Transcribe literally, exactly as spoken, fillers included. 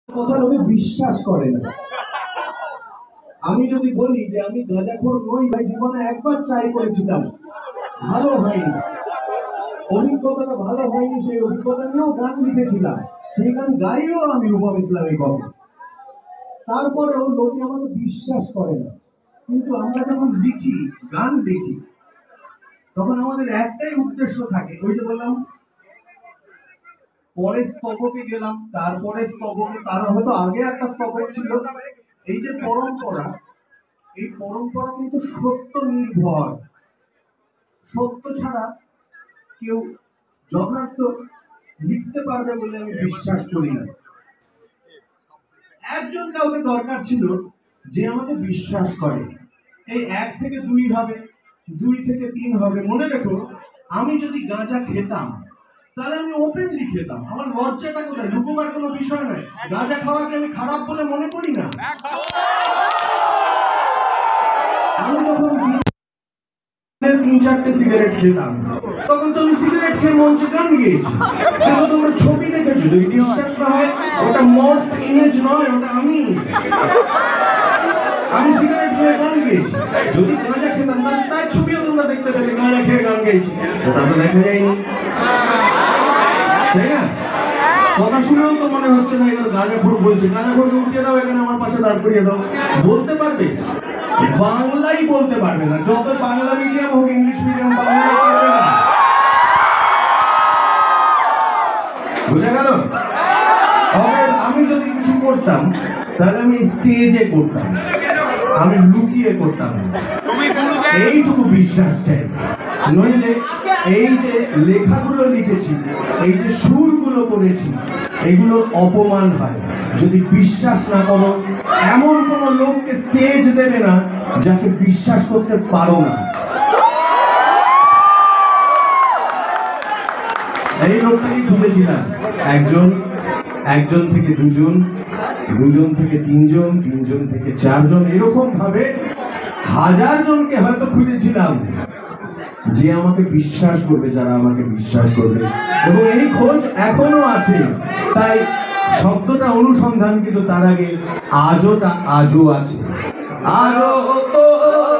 কথা লোকে বিশ্বাস করে না। আমি যদি বলি যে আমি গাঁজাখোর নই ভাই, জীবনে একবার ট্রাই করেছিলাম, ভালো হয়নি, অভিজ্ঞতাটা ভালো হয়নি, সেই অভিজ্ঞতা নিয়েও গান লিখেছিলাম, সেই গান গাইও আমি রূপম ইসলামের কথা। তারপরেও লোকে আমাকে বিশ্বাস করে না। কিন্তু আমরা যখন লিখি, গান লিখি, তখন আমাদের একটাই উদ্দেশ্য থাকে, ওই যে বললাম পরের স্তবকে গেলাম, তারপরে স্তবকে, তার হয়তো আগে একটা স্তবক ছিল। এই যে পরম্পরা, এই পরম্পরা কিন্তু সত্য নির্ভর। সত্য ছাড়া কেউ যথার্থ লিখতে পারবে বলে আমি বিশ্বাস করি না। একজন কাউকে দরকার ছিল যে আমাকে বিশ্বাস করে। এই এক থেকে দুই হবে, দুই থেকে তিন হবে। মনে রেখো, আমি যদি গাঁজা খেতাম তাহলে আমি ওপেনলি খেতাম, আমার লজ্জাটা কোথায়? লুকোবার কোনো বিষয় নয়। গাঁজা খাওয়াকে আমি খারাপ বলে মনে করি না। আমি যখন তিন চারটে সিগারেট খেতাম, তখন তো আমি সিগারেট খেয়ে মঞ্চে গান গিয়েছি। সেটা তোমরা ছবি দেখেছো, যদি বিশ্বাস না হয়, ওটা মস্ত ইমেজ নয়, ওটা আমি আমি সিগারেট খেয়ে গান গিয়েছি। যদি গাঁজা খেতাম তার ছবিও তোমরা দেখতে পেলে, গাঁজা খেয়ে গান গেয়েছি, ওটা তো দেখা যায়নি, তাই না? কথা শুনেও তো মনে হচ্ছে না এগুলো গাঁজাখোর বলছে। গাঁজাখোরকে উঠিয়ে দাও, এখানে আমার পাশে দাঁড় করিয়ে দাও। বলতে পারবে? বাংলাই বলতে পারবে না। যত বাংলা মিডিয়াম হোক, ইংলিশ মিডিয়াম, বাংলা পারবে না। বুঝা গেল? আমি যদি কিছু করতাম তাহলে আমি স্টেজে করতাম, আমি লুকিয়ে করতাম। এইটুকু বিশ্বাস চাই। নইলে এই যে লেখাগুলো লিখেছি, এই যে সুরগুলো করেছি, এগুলো অপমান হয়। যদি বিশ্বাস না করো, এমন কোন লোককে স্টেজ দেবে না যাকে বিশ্বাস করতে পারো না। এই লোকটাকে খুঁজেছিলাম, একজন, একজন থেকে দুজন, দুজন থেকে তিনজন, তিনজন থেকে চারজন, এরকম ভাবে হাজার জনকে হয়তো খুঁজেছিলাম যে আমাকে বিশ্বাস করবে, যারা আমাকে বিশ্বাস করবে। এবং এই খোঁজ এখনো আছে। তাই শব্দটা অনুসন্ধান, কিন্তু তার আগে আজও আজও আছে। আরো